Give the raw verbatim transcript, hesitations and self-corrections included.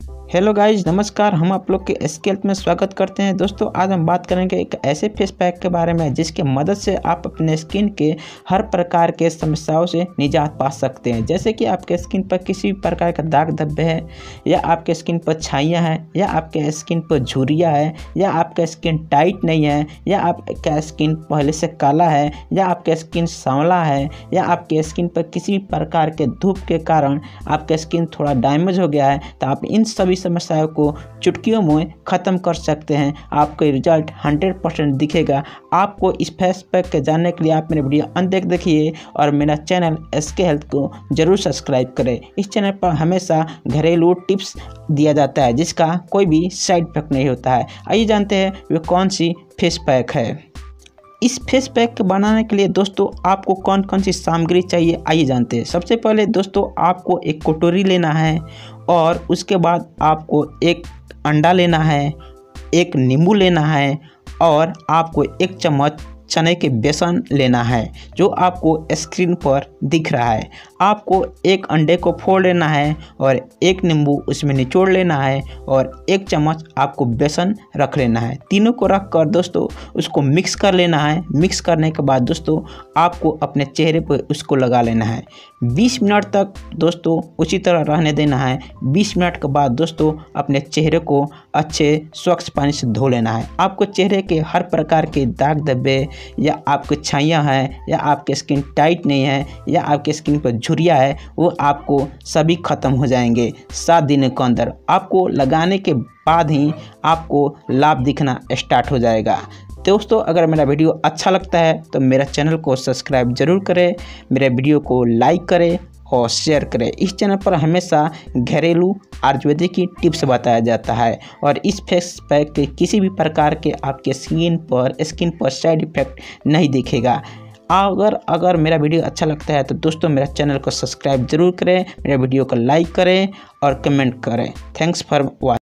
Hello guys, नमस्कार। हम आप लोग के एसके हेल्थ में स्वागत करते हैं। दोस्तों, आज हम बात करेंगे एक ऐसे फेस पैक के बारे में जिसके मदद से आप अपने स्किन के हर प्रकार के समस्याओं से निजात पा सकते हैं। जैसे कि आपके स्किन पर किसी भी प्रकार का दाग धब्बे है, या आपके स्किन पर छाइयाँ हैं, या आपके स्किन पर झुर्रियाँ है, या आपका स्किन टाइट नहीं है, या आपका स्किन पहले से काला है, या आपका स्किन सांवला है, या आपके स्किन पर किसी भी प्रकार के धूप के कारण आपका स्किन थोड़ा डैमेज हो गया है, तो आप इन सभी समस्याओं को चुटकियों में ख़त्म कर सकते हैं। आपको रिजल्ट हंड्रेड परसेंट दिखेगा। आपको इस फेस पैक के जानने के लिए आप मेरे वीडियो अंत तक देखिए और मेरा चैनल एसके हेल्थ को जरूर सब्सक्राइब करें। इस चैनल पर हमेशा घरेलू टिप्स दिया जाता है जिसका कोई भी साइड इफेक्ट नहीं होता है। आइए जानते हैं वे कौन सी फेस पैक है। इस फेस पैक के बनाने के लिए दोस्तों आपको कौन कौन सी सामग्री चाहिए, आइए जानते हैं। सबसे पहले दोस्तों आपको एक कटोरी लेना है, और उसके बाद आपको एक अंडा लेना है, एक नींबू लेना है, और आपको एक चम्मच चने के बेसन लेना है जो आपको स्क्रीन पर दिख रहा है। आपको एक अंडे को फोड़ लेना है और एक नींबू उसमें निचोड़ लेना है और एक चम्मच आपको बेसन रख लेना है। तीनों को रख कर दोस्तों उसको मिक्स कर लेना है। मिक्स करने के बाद दोस्तों आपको अपने चेहरे पर उसको लगा लेना है। बीस मिनट तक दोस्तों उसी तरह रहने देना है। बीस मिनट के बाद दोस्तों अपने चेहरे को अच्छे स्वच्छ पानी से धो लेना है। आपको चेहरे के हर प्रकार के दाग धब्बे, या आपके छाइयाँ हैं, या आपके स्किन टाइट नहीं है, या आपके स्किन पर झुर्रियाँ है, वो आपको सभी ख़त्म हो जाएंगे सात दिनों के अंदर। आपको लगाने के बाद ही आपको लाभ दिखना स्टार्ट हो जाएगा। दोस्तों, अगर मेरा वीडियो अच्छा लगता है तो मेरा चैनल को सब्सक्राइब जरूर करें, मेरे वीडियो को लाइक करें और शेयर करें। इस चैनल पर हमेशा घरेलू आयुर्वेदिक की टिप्स बताया जाता है, और इस फेस पैक के किसी भी प्रकार के आपके स्किन पर स्किन पर साइड इफेक्ट नहीं दिखेगा। अगर अगर मेरा वीडियो अच्छा लगता है तो दोस्तों मेरा चैनल को सब्सक्राइब जरूर करें, मेरे वीडियो को लाइक करें और कमेंट करें। Thanks for watching.